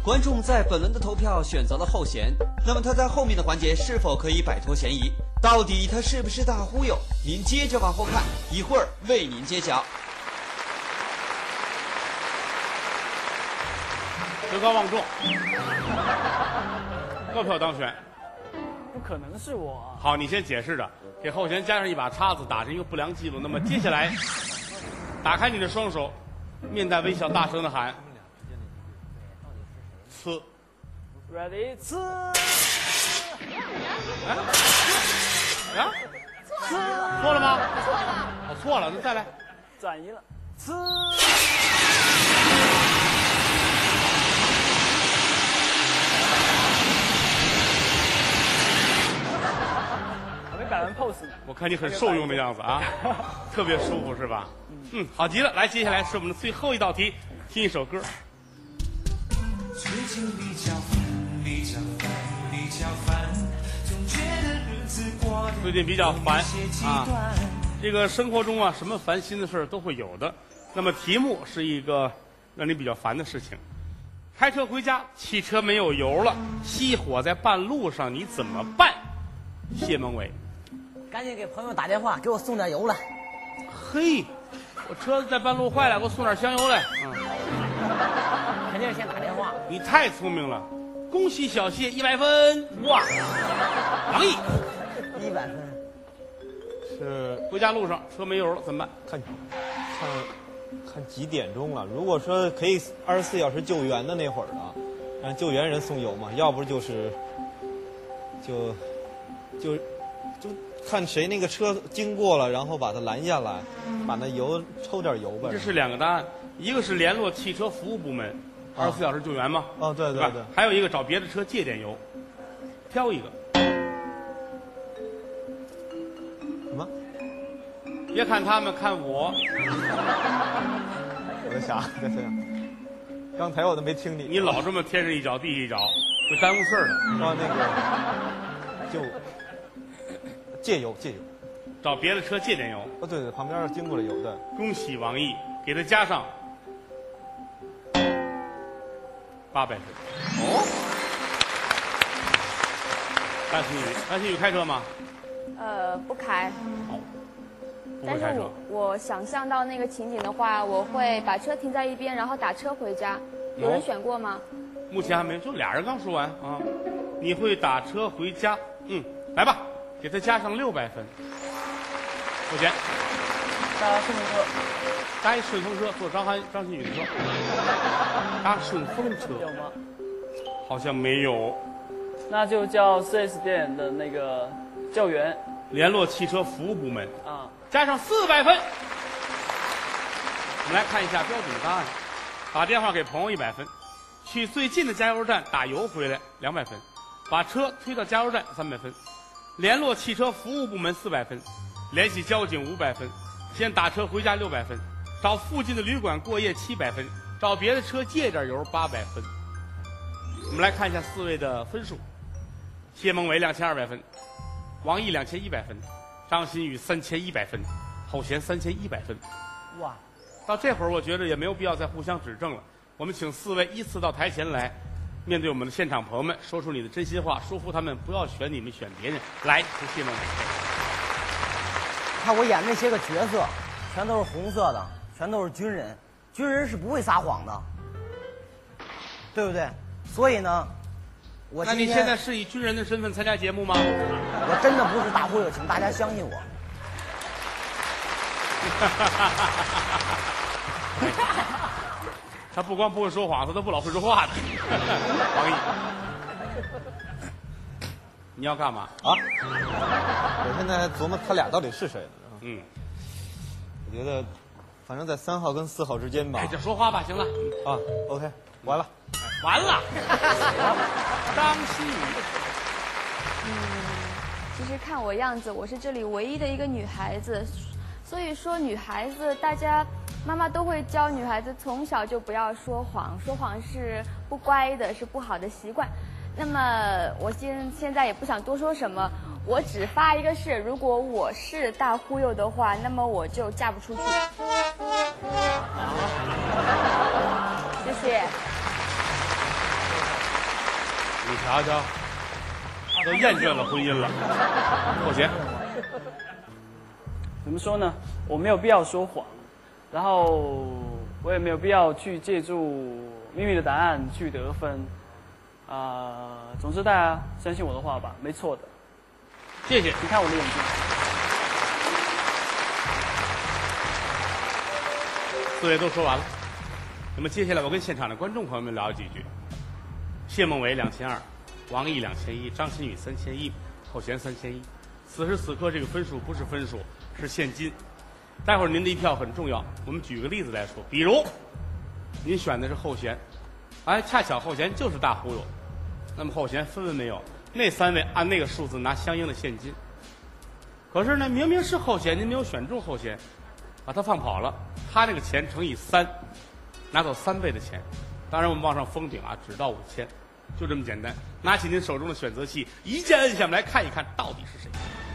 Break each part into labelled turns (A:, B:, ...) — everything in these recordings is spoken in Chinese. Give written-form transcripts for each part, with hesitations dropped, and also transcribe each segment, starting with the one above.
A: 观众在本轮的投票选择了后弦，那么他在后面的环节是否可以摆脱嫌疑？到底他是不是大忽悠？您接着往后看，一会儿为您揭晓。
B: 德高望重，高票当选。
C: 不可能是我啊！
B: 好，你先解释着，给后弦加上一把叉子，打成一个不良记录。那么接下来，打开你的双手，面带微笑，大声的喊：“呲
C: Ready， 呲！
B: 啊，错了吗？
D: 错了，
B: 哦，错了，那再来。
C: 转移了，呲！还没摆完 pose 呢。
B: 我看你很受用的样子啊，特别舒服是吧？嗯，好极了。来，接下来是我们的最后一道题，听一首歌。
E: 最近比较烦，比较烦，比较烦，总觉得日子过得
B: 最近比较烦
E: 有些极
B: 啊
E: 端。
B: 这个生活中啊，什么烦心的事儿都会有的。那么题目是一个让你比较烦的事情。开车回家，汽车没有油了，熄火在半路上，你怎么办？谢孟伟。
F: 赶紧给朋友打电话，给我送点油来。
B: 嘿，我车子在半路坏了，给我送点香油来。
F: 肯定是先打电话。
B: 你太聪明了，恭喜小谢100分。哇，王毅
F: 100分。
G: 是
B: 回家路上车没油了怎么办？
G: 看几点钟了。如果说可以24小时救援的那会儿呢，让救援人送油嘛，要不就是就看谁那个车经过了，然后把它拦下来，把那油抽点油呗。
B: 这是两个答案，一个是联络汽车服务部门，24小时救援嘛。
G: 哦，对对对。
B: 还有一个找别的车借点油，挑一个。
G: 什么？
B: 别看他们，看我。
G: 我在想，刚才我都没听你。
B: 你老这么天上一脚地下一脚，会耽误事儿的。
G: 啊，那个借油，
B: 找别的车借点油。
G: 哦，对对，旁边经过了油的。
B: 恭喜王毅，给他加上800分。哦。范新宇开车吗？
D: 不开。
B: 好。
D: 但是我想象到那个情景的话，我会把车停在一边，然后打车回家。有人选过吗？
B: 目前还没有，就俩人刚说完啊。你会打车回家？来吧，给他加上600分。付钱。
C: 搭顺风车。
B: 搭一顺风车，坐张馨予的车。搭顺风车
C: 有吗？
B: 好像没有。
C: 那就叫 4S 店的那个救援，
B: 联络汽车服务部门
C: 啊。
B: 加上400分。我们来看一下标准答案：打电话给朋友100分，去最近的加油站打油回来200分，把车推到加油站300分，联络汽车服务部门400分，联系交警500分，先打车回家600分，找附近的旅馆过夜700分，找别的车借点油800分。我们来看一下4位的分数：谢孟伟2200分，王毅2100分。张馨予3100分，后弦3100分。
F: 哇，
B: 到这会儿我觉得也没有必要再互相指正了。我们请4位依次到台前来，面对我们的现场朋友们，说出你的真心话，说服他们不要选你们，选别人。来，从谢孟伟。
F: 看我演那些个角色，全都是红色的，全都是军人，军人是不会撒谎的，对不对？所以呢，
B: 那你现在是以军人的身份参加节目吗？
F: 我真的不是大忽悠，请大家相信我。
B: 他不光不会说谎，他都不老会说话的。王毅，你要干嘛
G: 啊？我现在琢磨他俩到底是谁呢？我觉得，反正在3号跟4号之间吧。
B: 就说话吧，行了。
G: 啊 ，OK， 完了。
B: 完了。张馨予。
D: 其实看我样子，我是这里唯一的一个女孩子，所以说女孩子大家妈妈都会教女孩子从小就不要说谎，说谎是不乖的，是不好的习惯。那么我现在也不想多说什么，我只发一个誓，如果我是大忽悠的话，那么我就嫁不出去。谢谢。
B: 你瞧瞧，都厌倦了婚姻了。后弦，
C: 怎么说呢？我没有必要说谎，然后我也没有必要去借助秘密的答案去得分。总之大家相信我的话吧，没错的。
B: 谢谢。
C: 你看我的眼睛。
B: 4位都说完了，那么接下来我跟现场的观众朋友们聊几句。谢孟伟2200，王毅2100，张馨予3100，后弦3100。此时此刻这个分数不是分数，是现金。待会儿您的一票很重要。我们举个例子来说，比如您选的是后弦，哎，恰巧后弦就是大忽悠，那么后弦分文没有，那3位按那个数字拿相应的现金。可是呢，明明是后弦，您没有选中后弦，把它放跑了，他那个钱乘以3，拿走3倍的钱。当然我们往上封顶啊，只到5000，就这么简单。拿起您手中的选择器，一键摁下来看一看到底是谁。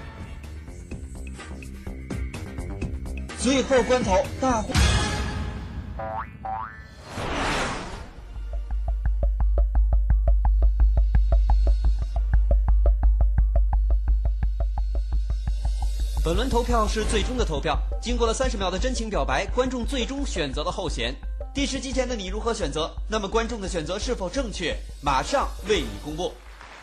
A: 最后关头，大忽。本轮投票是最终的投票，经过了30秒的真情表白，观众最终选择了后弦。第10集前的你如何选择？那么观众的选择是否正确？马上为你公布。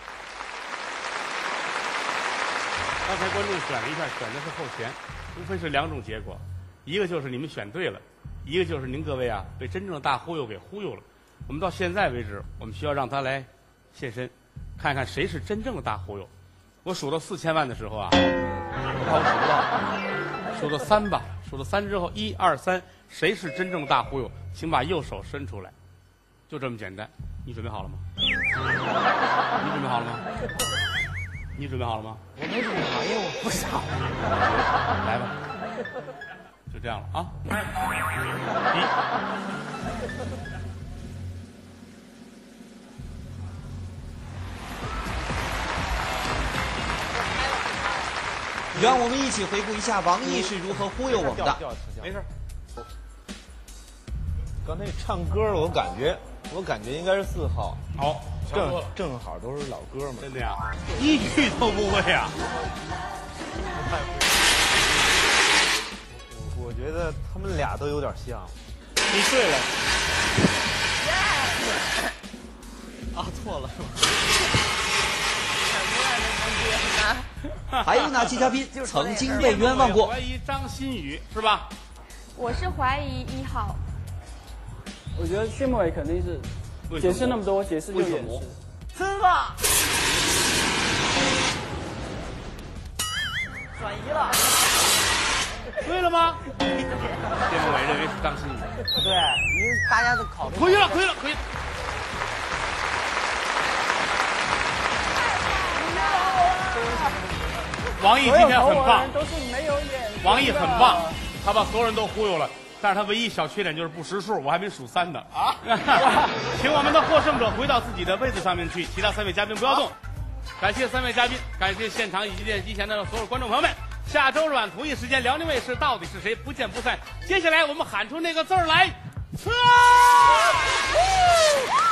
B: 刚才观众选了一下，选的是后弦，无非是2种结果，一个就是你们选对了，一个就是您各位啊被真正的大忽悠给忽悠了。我们到现在为止，我们需要让他来现身，看看谁是真正的大忽悠。我数到4000万的时候啊，我怕我数不到，数到3吧，数到3之后，1、2、3，谁是真正的大忽悠？请把右手伸出来，就这么简单。你准备好了吗？你准备好了吗？你准备好了吗？
F: 我没准备好，因为我不傻。
B: 来吧，就这样了啊！
A: 让我们一起回顾一下王毅是如何忽悠我们的。
B: 没事。
G: 刚才唱歌，我感觉应该是4号。
B: 好，
G: 正好都是老歌嘛。
B: 真的呀，一句都不会啊！
G: 我觉得他们俩都有点像。
B: 你对了。
G: 啊，错了是吧？
A: 还有哪期嘉宾曾经被冤枉过？
B: 怀疑张馨予是吧？
D: 我是怀疑1号。
C: 我觉得谢孟伟肯定是解释那么多，解释就掩饰。
F: 吃吧。转移了。
B: 对了吗？谢孟伟认为是张馨予。
F: 对，因为大家都考虑。
B: 可以了。王毅今天很棒，
C: 都是没有眼。
B: 王毅很棒，他把所有人都忽悠了，但是他唯一小缺点就是不识数，我还没数3呢啊！请我们的获胜者回到自己的位子上面去，其他3位嘉宾不要动。感谢3位嘉宾，感谢现场以及电视机前的所有观众朋友们。下周日晚同一时间，辽宁卫视到底是谁不见不散。接下来我们喊出那个字儿来，测。